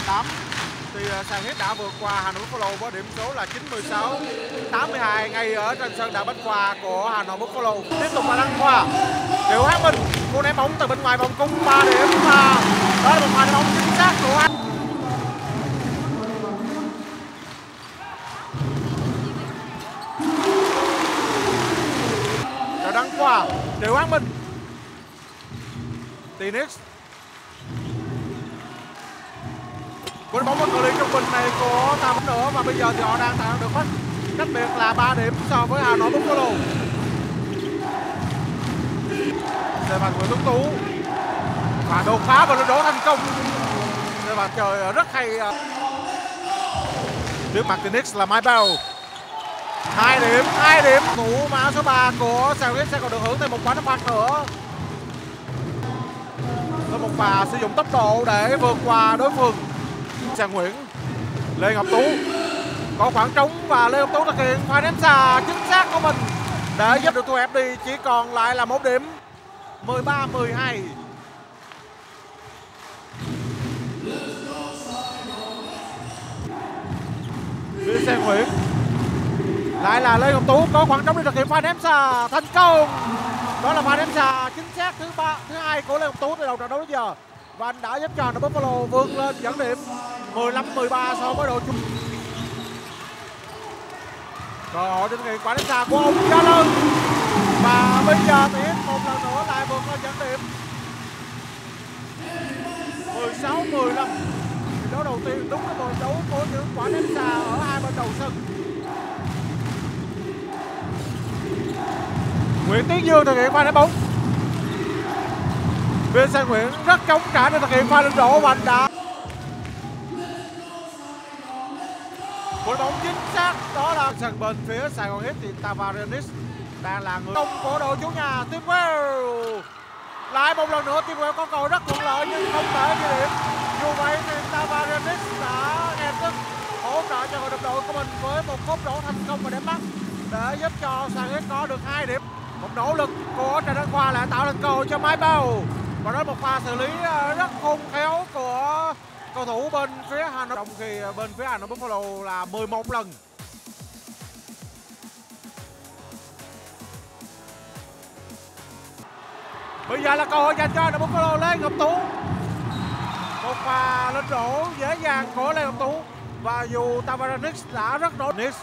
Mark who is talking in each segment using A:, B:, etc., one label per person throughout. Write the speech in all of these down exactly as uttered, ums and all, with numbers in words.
A: tám thì Sàn Hit đã vượt qua Hà Nội Buffalo với điểm số là chín mươi sáu tám mươi hai ngay ở trên sân đá Bách Khoa của Hà Nội Buffalo. Tiếp tục là Đăng Khoa, Triệu Hóa Minh, cú ném bóng từ bên ngoài vòng cung ba điểm và đó là một pha ném bóng chính xác của anh. Rồi Đăng Khoa, Triệu Hóa Minh, Tinix. Cú bóng ở cự ly trung bình này của ta vẫn nữa và bây giờ thì họ đang tạo được mất cách biệt là ba điểm so với Hà Nội Buffalo. Để bàn Nguyễn Tuấn Tú và đột phá và lên đổ thành công. Để bàn trời rất hay. Trước mặt Tinix là Maibell. Hai điểm, hai điểm. Thủ mã số ba của Sàn Hit sẽ còn được hưởng thêm một quả đá phạt nữa. Có một pha sử dụng tốc độ để vượt qua đối phương. Sàn Nguyễn, Lê Ngọc Tú có khoảng trống và Lê Ngọc Tú thực hiện pha ném xa chính xác của mình để giúp được thu hẹp đi, chỉ còn lại là một điểm. Mười ba mười hai. Phía Sàn Nguyễn lại là Lê Ngọc Tú có khoảng trống để thực hiện pha ném xa thành công. Đó là pha ném xa chính xác thứ ba thứ hai của Lê Ngọc Tú từ đầu trận đấu đến giờ và anh đã giúp cho đội Buffalo vượt lên dẫn điểm mười lăm mười ba so với đội chung. Cơ hội để thực hiện quả ném xa của ông Gia Lân và bây giờ thì một lần nữa lại vượt lên dẫn điểm mười sáu mười lăm. Đấu đầu tiên đúng cái mười đấu của những quả ném xa ở hai bên đầu sân. Nguyễn Tiến Dương thực hiện pha ném bóng. Bên Sàn Nguyễn rất chống trả để thực hiện pha lên rổ và anh đã cú bóng chính xác. Đó là sân bên phía Sài Gòn Hit thì Tavares đang là người công của đội chủ nhà Teamwell. Lại một lần nữa Teamwell có cầu rất thuận lợi nhưng không thể ghi điểm. Dù vậy thì Tavares đã ngay tức hỗ trợ cho đội đồng đội của mình với một cú rổ thành công và đẹp mắt để giúp cho Sàn Hit có được hai điểm. Một nỗ lực của Trần Đăng Khoa lại tạo thành cơ hội cho Maibell. Và đó là một pha xử lý rất khôn khéo của cầu thủ bên phía Hà Nội, trong khi bên phía Hà Nội Buffalo là mười một lần. Bây giờ là cơ hội dành cho Hà Nội Buffalo. Lê Ngọc Tú, một pha lên rổ dễ dàng của Lê Ngọc Tú và dù Tavares đã rất nỗ lực.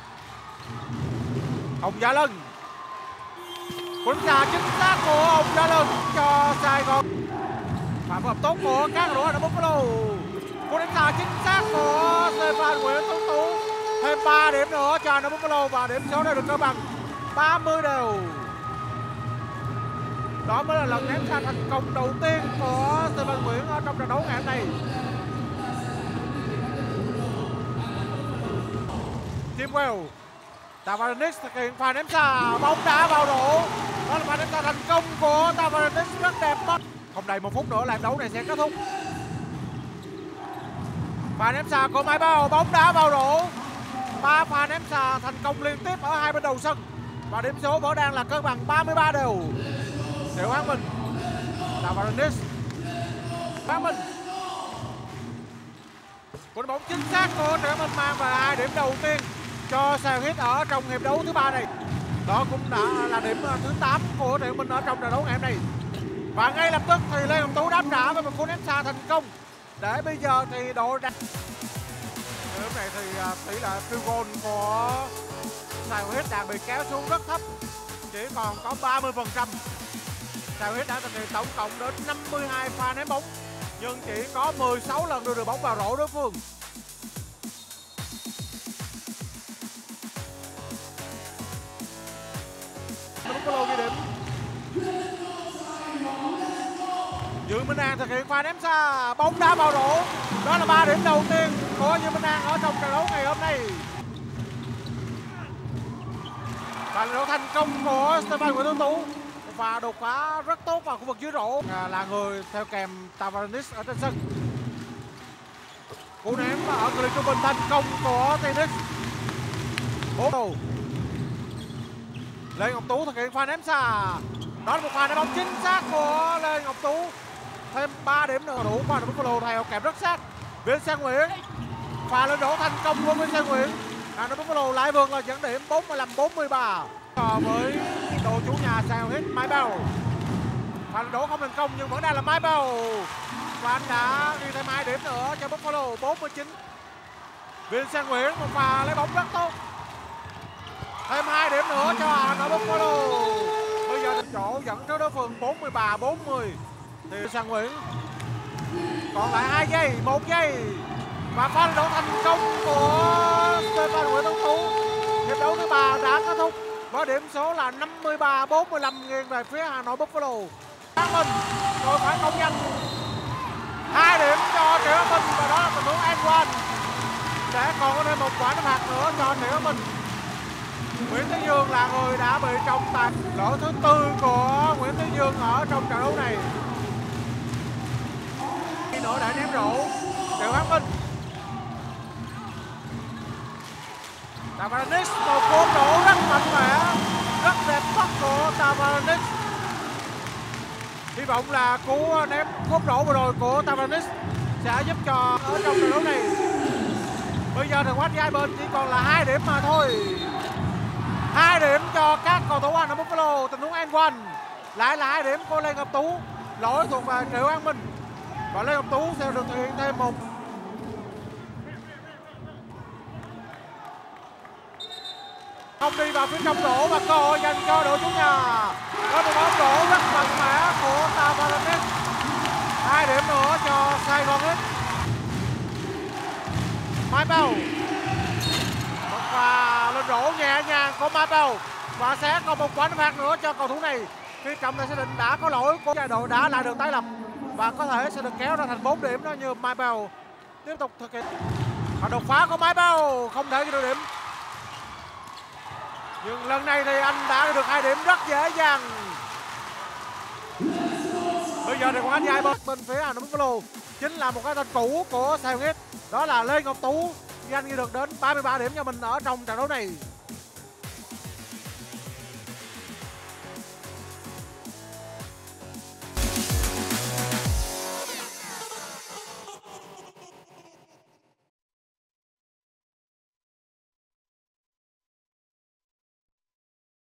A: Ông Gia Lân, cú xa chính xác của ông Gia Lân cho Sài Gòn. Và phối hợp tốt của các cầu thủ Hà Nội Buffalo. Cú đánh xa chính xác của Stephen Nguyễn Tuấn Tú. Thêm ba điểm nữa cho Hà Nội Buffalo và điểm số đã được cân bằng ba mươi đều. Đó mới là lần ném xa thành công đầu tiên của Stephen Nguyễn ở trong trận đấu ngày hôm nay. Teamwell, Tavares thực hiện pha ném xa, bóng đá vào rổ. Đó là pha ném xa thành công của Tavares rất đẹp mắt. Không đầy một phút nữa là đấu này sẽ kết thúc. Pha ném xa của Maibell, bóng đá vào rổ. Ba pha ném xa thành công liên tiếp ở hai bên đầu sân và điểm số vẫn đang là cân bằng ba mươi ba đều. Triệu Hóa Minh, Tavares, Hóa Minh. Cú bóng chính xác của Triệu Hóa Minh mang về hai điểm đầu tiên cho Sàn Hit ở trong hiệp đấu thứ ba này. Đó cũng đã là điểm thứ tám của Triệu Hóa Minh ở trong trận đấu ngày hôm nay. Và ngay lập tức thì Lê Ngọc Tú đáp trả với một cú ném xa thành công để bây giờ thì đội đang lúc này thì tỷ lệ field goal của Sài Gòn Hit đang bị kéo xuống rất thấp, chỉ còn có ba mươi phần trăm. Sài Gòn Hit đã thực hiện tổng cộng đến năm mươi hai pha ném bóng nhưng chỉ có mười sáu lần đưa được bóng vào rổ đối phương. Buffalo ghi điểm. Dương Minh An thực hiện pha ném xa, bóng đá vào rổ. Đó là ba điểm đầu tiên của Dương Minh An ở trong trận đấu ngày hôm nay. Và trận đấu thành công của Stephen Nguyễn Tuấn Tú. Và đột phá rất tốt vào khu vực dưới rổ. À, là người theo kèm Tavares ở trên sân. Cú ném ở cự ly trung bình thành công của Tinix. Bốn đầu. Lê Ngọc Tú thực hiện pha ném xa. Đó là một pha ném bóng chính xác của Lê Ngọc Tú. Thêm ba điểm nữa đủ qua Buffalo theo kèm rất sát Viên Sang Nguyễn pha lên đổ thành công của Viên Sang Nguyễn. Hà Nội Buffalo lại vượt là dẫn điểm bốn mươi lăm bốn mươi ba. Còn với đội chủ nhà Sài Gòn Hit, Mike Bell pha lên đổ không thành công nhưng vẫn đang là Mike Bell và anh đã ghi thêm hai điểm nữa cho Buffalo bốn mươi chín. Viên Sang Nguyễn một pha lấy bóng rất tốt, thêm hai điểm nữa cho Hà Nội Buffalo. Bây giờ chỗ dẫn trước đối phương bốn mươi ba bốn mươi. Thì Sang Nguyễn còn lại hai giây, một giây và pha lên đổ thành công của Stefan Nguyễn Tuấn Tú. Hiệp đấu thứ ba đã kết thúc với điểm số là năm mươi ba bốn mươi lăm nghiêng về phía Hà Nội Buffalo. Quang Minh rồi phải công nhanh hai điểm cho Triệu Quang Minh và đó là tình huống end one để còn có thêm một quả đá phạt nữa cho Triệu Quang Minh. Nguyễn Thế Dương là người đã bị trọng tài. Lỗi thứ tư của Nguyễn Thế Dương ở trong trận đấu này. Khi nữa đã ném rổ Triệu Quang Minh. Tavares một cú nổ rất mạnh mẽ, rất đẹp mắt của Tavares. Hy vọng là cú ném cúp nổ vừa rồi của Tavares sẽ giúp cho ở trong trận đấu này. Bây giờ thì quán hai bên chỉ còn là hai điểm mà thôi. Hai điểm cho các cầu thủ Hà Nội Buffalo. Tình huống end one lại là hai điểm của Lê Ngọc Tú. Lỗi thuộc về Triệu Quang Minh và Lê Ngọc Tú sẽ được thực hiện thêm một. Không đi vào phía trong rổ và cơ hội dành cho đội chủ nhà. Có một bóng rổ rất mạnh mẽ của Tavares. Hai điểm nữa cho Sài Gòn Hit. Mike Bell và lên rổ nhẹ nhàng của Mike Bell và sẽ còn một quả đá phạt nữa cho cầu thủ này khi trọng tài xác định đã có lỗi của đội đã lại được tái lập và có thể sẽ được kéo ra thành bốn điểm đó như Mike Bell tiếp tục thực hiện. Và đột phá của Mike Bell không thể ghi được điểm. Nhưng lần này thì anh đã được hai điểm rất dễ dàng. Bây giờ thì còn anh dài bên, bên phía Hà Nội Buffalo chính là một cái tên cũ của Sài Gòn Hit, đó là Lê Ngọc Tú. Anh ghi được đến ba mươi ba điểm cho mình ở trong trận đấu này.